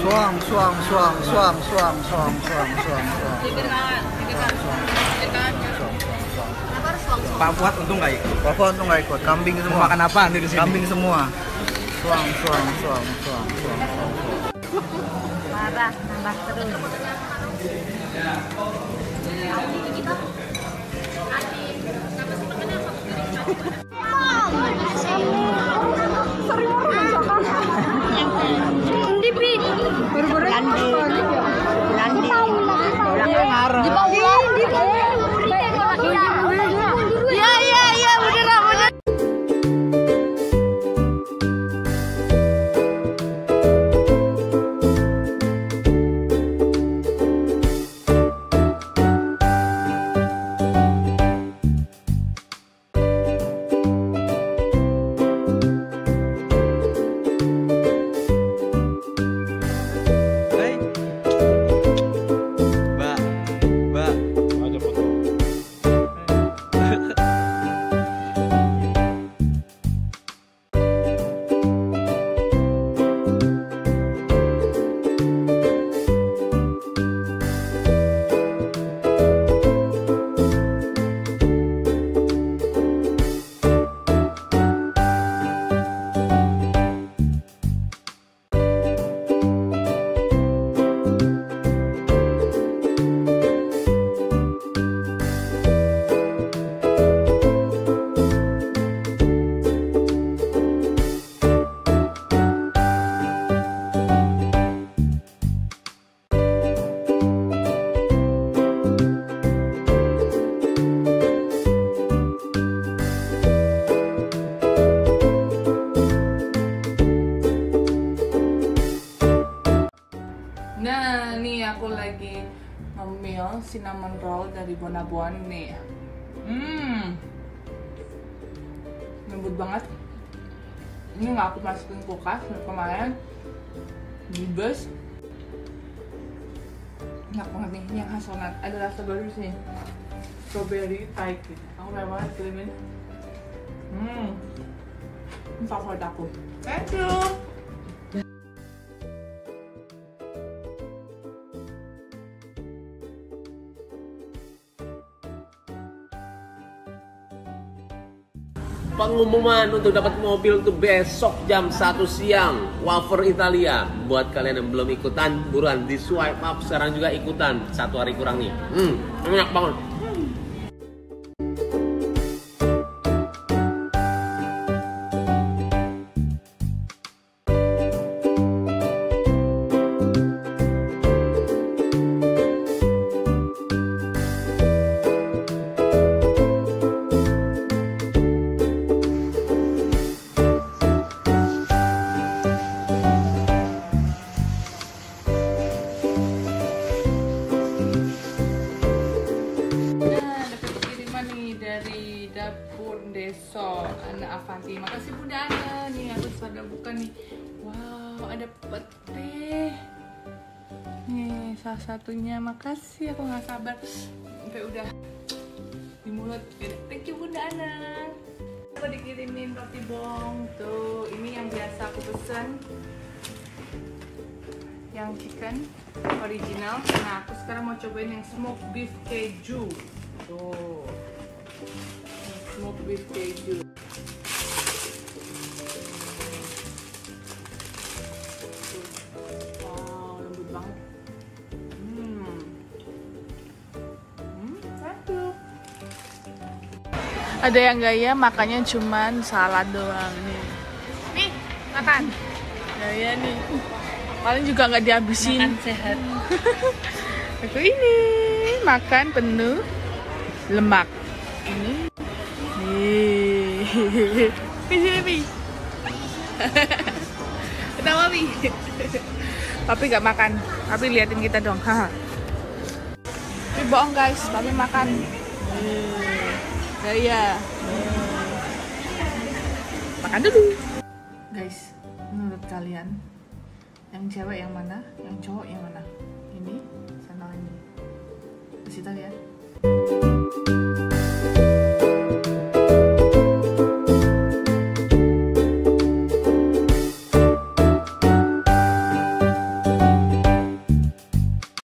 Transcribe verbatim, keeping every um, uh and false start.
Suang, suang, suang, suang, suang, suang, suang, suang, suang. Pak Fuad untung nggak ikut. Pak Fuad untung nggak ikut. Kambing semua. Makan apa nih di sini? Kambing semua. Suang, suang, suang, suang, suang, suang. Marah, nambah terus. Ya ya ya bener bener. Nah, nih aku lagi ngemil cinnamon roll dari Bonabon nih. Hmm, lembut banget. Ini nggak aku masukin kulkas kemarin di bus. Enak banget nih, ini yang hazelnut. Ada rasa baru sih, strawberry pie gitu. Aku pengen banget kirimin. Hmm, ini favorit aku. Thank you. Pengumuman untuk dapat mobil tuh besok jam satu siang. Wafer Italia. Buat kalian yang belum ikutan, buruan di swipe up sekarang juga ikutan. Satu hari kurang nih. Hmm, enak banget. Avanti. Makasih Bunda Ana. Nih aku sudah buka nih. Wow, ada pete. Nih salah satunya. Makasih, aku nggak sabar sampai udah di mulut. Thank you Bunda Ana. Aku dikirimin roti bong. Tuh, ini yang biasa aku pesan. Yang chicken original. Nah, aku sekarang mau cobain yang smoked beef keju. Tuh. Smoked beef keju. Ada yang gaya makannya cuman salad doang nih. Nih, makan. Gaya nih. Paling juga nggak dihabisin. Makan sehat. Aku ini makan penuh lemak. Ini. Nih. Ini Papi. Kenapa Papi? Papi nggak makan. Papi liatin kita dong. Haha. Ini bohong guys. Papi makan. Gaya. Makan dulu. Guys, menurut kalian yang cewek yang mana, yang cowok yang mana? Ini sama ini. Kasih tahu ya.